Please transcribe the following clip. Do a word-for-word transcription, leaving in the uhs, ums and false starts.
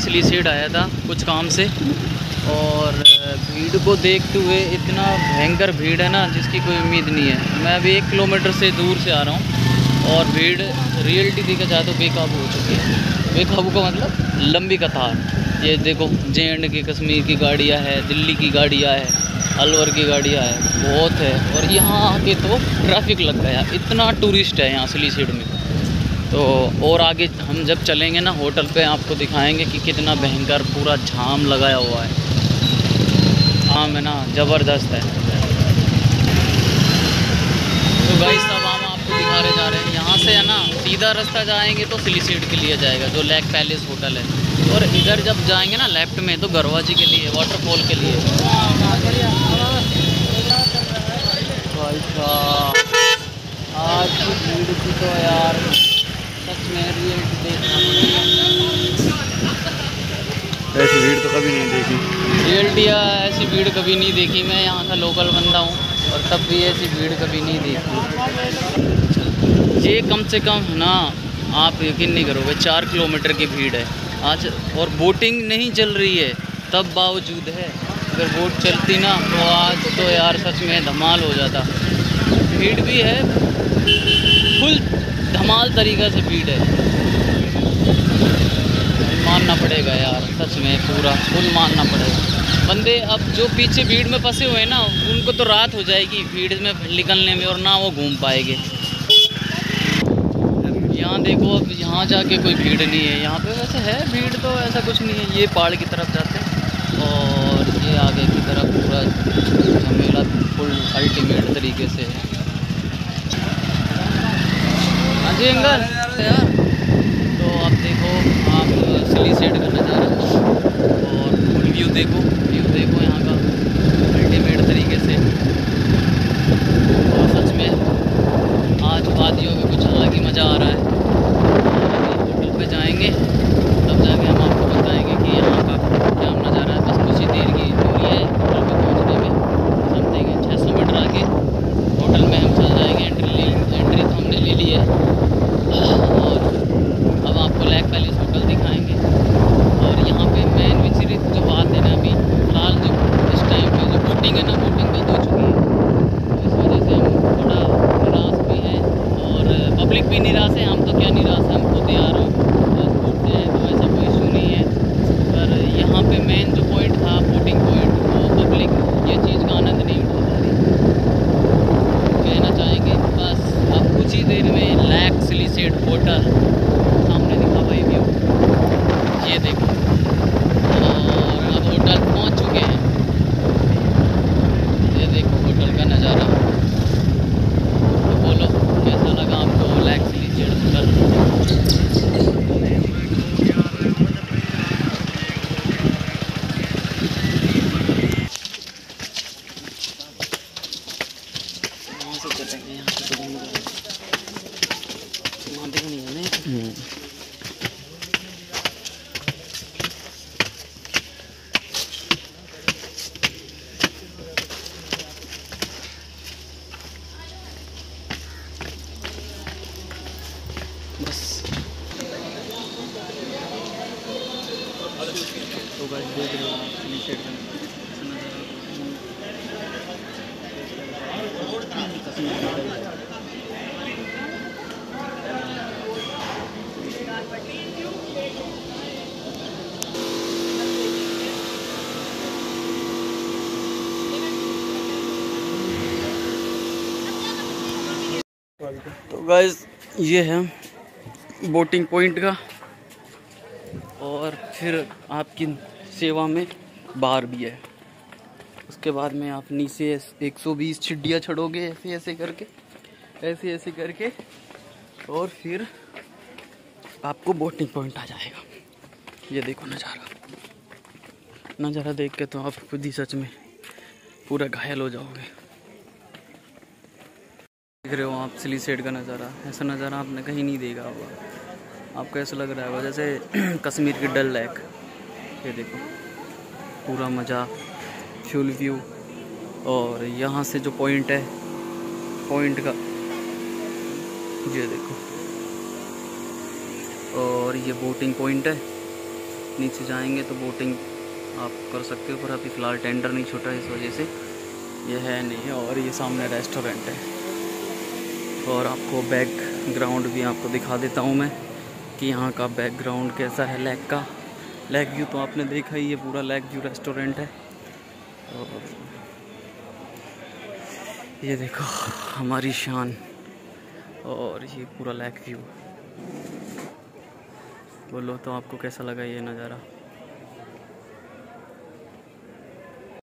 सिली seed आया था कुछ काम से, और भीड़ को देखते हुए इतना भयंकर भीड़ है ना जिसकी कोई उम्मीद नहीं है। मैं अभी एक किलोमीटर से दूर से आ रहा हूँ और भीड़ रियलिटी देखा जाए तो बेकाबू हो चुकी है। बेकाबू का मतलब लंबी कतार। ये देखो जे एंड के कश्मीर की गाड़ियाँ है, दिल्ली की गाड़ियाँ है, अलवर की गाड़ियाँ है, बहुत है। और यहाँ आके तो ट्रैफिक लग गया, इतना टूरिस्ट है यहाँ सिली सीड में। तो और आगे हम जब चलेंगे ना होटल पे आपको दिखाएंगे कि कितना भयंकर पूरा जाम लगाया हुआ है। जाम है ना ज़बरदस्त है। तो गाइस अब हम आपको दिखा रहे जा रहे हैं, यहाँ से है ना सीधा रास्ता जाएंगे तो सिली सीड के लिए जाएगा जो लेक पैलेस होटल है, और इधर जब जाएंगे ना लेफ्ट में तो गरवा जी के लिए, वाटरफॉल के लिए। भाई साहब आज की भीड़ की तो यार सच में रियलिटी देखना पड़ेगा। ऐसी भीड़ तो कभी नहीं देखी। रियलिटी ऐसी भीड़ कभी नहीं देखी। मैं यहाँ का लोकल बंदा हूँ और तब भी ऐसी भीड़ कभी नहीं देखी। ये कम से कम है ना, आप यकीन नहीं करोगे, चार किलोमीटर की भीड़ है आज। और बोटिंग नहीं चल रही है तब बावजूद है। अगर बोट चलती ना तो आज तो यार सच में धमाल हो जाता। भीड़ भी है, फुल धमाल तरीक़ा से भीड़ है, मानना पड़ेगा यार सच में, पूरा फुल मानना पड़ेगा। बंदे अब जो पीछे भीड़ में फंसे हुए हैं ना उनको तो रात हो जाएगी भीड़ में निकलने में, और ना वो घूम पाएंगे। यहाँ देखो अब यहाँ जाके कोई भीड़ नहीं है। यहाँ पे वैसे है भीड़ तो ऐसा कुछ नहीं है। ये पहाड़ की तरफ जाते हैं और ये आगे की तरफ पूरा झमेला फुल अल्टीमेट तरीके से है। हाँ जी अंकल यार, तो आप देखो आप सिली सीड का नज़ारा और फुल व्यू देखो, व्यू देखो यहाँ का अल्टीमेट तरीके से। और सच में आज वादियों में कुछ अलग ही मज़ा आ रहा है। होटल पे जाएंगे तब जाके हम आपको बताएंगे कि यहाँ का क्या नज़ारा है। बस कुछ ही देर की दूरी है होटल पे पहुँचने में, समथिंग छः सौ मीटर आगे होटल में हम चल जाएंगे। एंट्री ले एंट्री तो हमने ले ली है और अब आपको लेक पैलेस होटल दिखाएंगे। और यहाँ पे मेन विचरित जो बात है ना, अभी फिलहाल जो इस टाइम पे जो बोटिंग है ना, बोटिंग बंद हो चुकी है। तो इस वजह से हम थोड़ा निराश भी हैं और पब्लिक भी निराश है। हम तो क्या निराश है, हम खुद तैयार हो बस घूमते हैं तो ऐसा कोई इशू नहीं है। पर यहाँ पे मेन जो पॉइंट था बोटिंग पॉइंट, वो पब्लिक ये चीज़ का आनंद नहीं उठा पा रही। कहना चाहेंगे बस अब कुछ ही देर में लेक सिली सीड होटल सामने दिखा भाई व्यू, ये देखो। और अब होटल पहुंच चुके हैं, ये देखो होटल का नज़ारा। तो बोलो कैसा लगा आपको लेक सिली सीड होटल? बस तो गाइस देख रहे हो आप सिली सीड का तो गाइस ये है बोटिंग पॉइंट का, और फिर आपकी सेवा में बार भी है। उसके बाद में आप नीचे एक सौ बीस छिड्डियाँ चढ़ोगे ऐसे ऐसे करके, ऐसे ऐसे करके, और फिर आपको बोटिंग पॉइंट आ जाएगा। ये देखो नज़ारा, नज़ारा देख के तो आप खुद ही सच में पूरा घायल हो जाओगे। देख रहे हो आप सिली सीड का नज़ारा, ऐसा नज़ारा आपने कहीं नहीं देखा होगा। आपको ऐसा लग रहा है जैसे कश्मीर की डल लेक। ये देखो पूरा मज़ा, फ्यूल व्यू। और यहाँ से जो पॉइंट है, पॉइंट का ये देखो, और ये बोटिंग पॉइंट है। नीचे जाएंगे तो बोटिंग आप कर सकते हो, पर अभी फ़िलहाल टेंडर नहीं छूटा इस वजह से ये है नहीं। और ये सामने रेस्टोरेंट है। और आपको बैकग्राउंड भी आपको दिखा देता हूँ मैं कि यहाँ का बैकग्राउंड कैसा है। लेक का लेक व्यू तो आपने देखा ही, ये पूरा लेक व्यू रेस्टोरेंट है। और ये देखो हमारी शान, और ये पूरा लेक व्यू। बोलो तो आपको कैसा लगा ये नज़ारा।